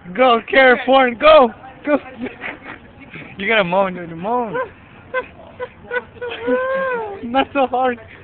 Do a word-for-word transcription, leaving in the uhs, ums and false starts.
Go, carrot porn, go! Go! You gotta moan, dude, moan. Not so hard.